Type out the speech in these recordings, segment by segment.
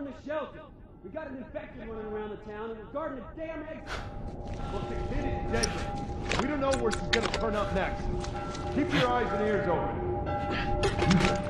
the shelter. We got an infected running around the town, and we're guarding the damn exit. Look, the kid is deadly. We don't know where she's gonna turn up next. Keep your eyes and ears open.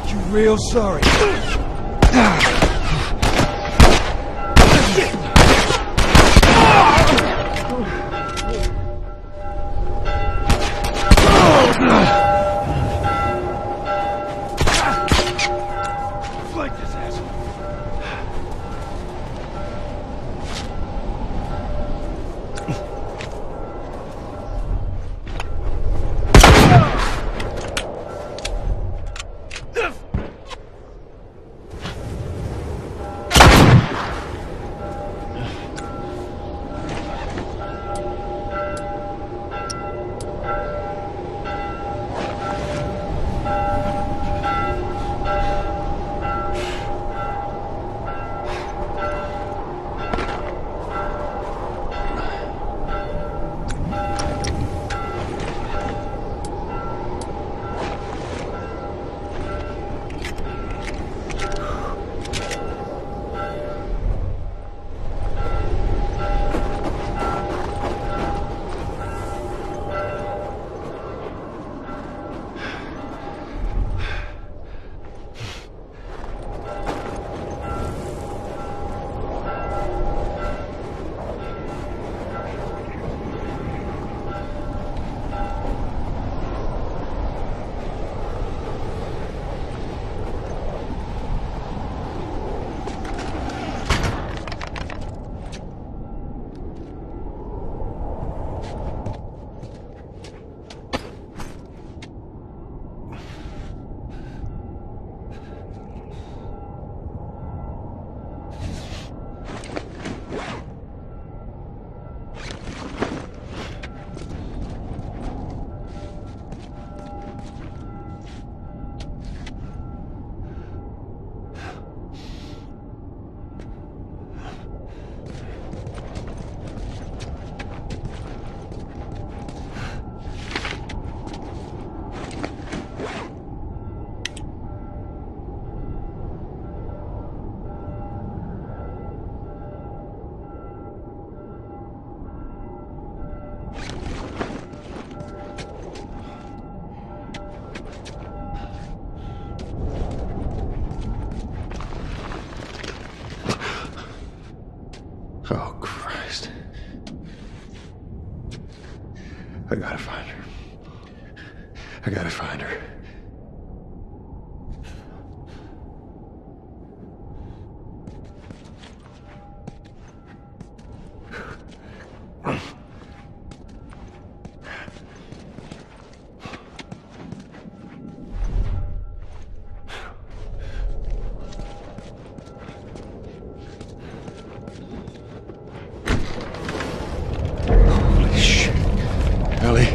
make you real sorry. Flank this asshole. Oh, Christ. I gotta find her. I gotta find her. Holy shit. Ellie.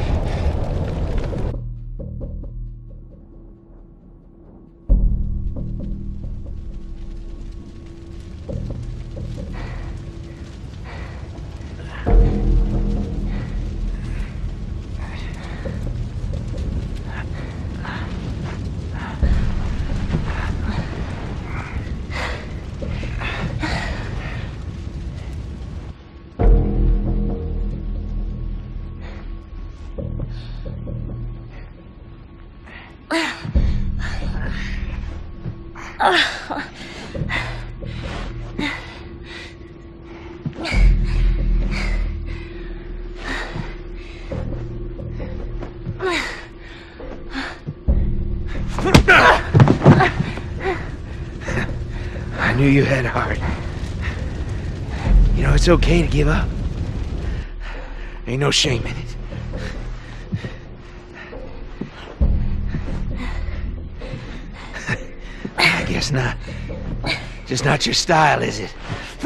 I knew you had heart. You know, it's okay to give up. Ain't no shame in it. I guess not. Just not your style, is it?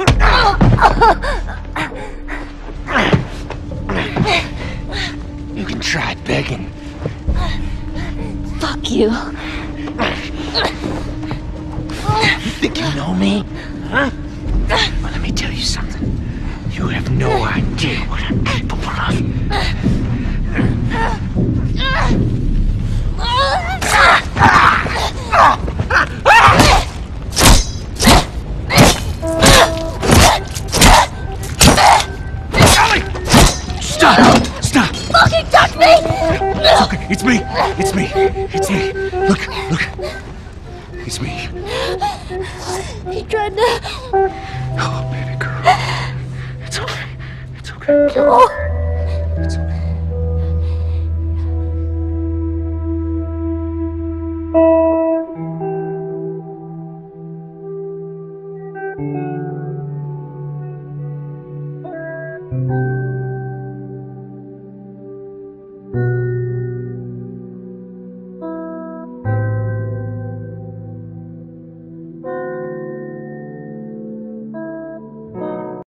You can try begging. Fuck you. You think you know me? Huh? Well, let me tell you something. You have no idea what I'm capable of. Stop! Stop! Fucking touch me! It's okay. It's me. It's me. It's me. Look. It's me. He tried to... Oh, baby girl. It's okay. It's okay. Oh.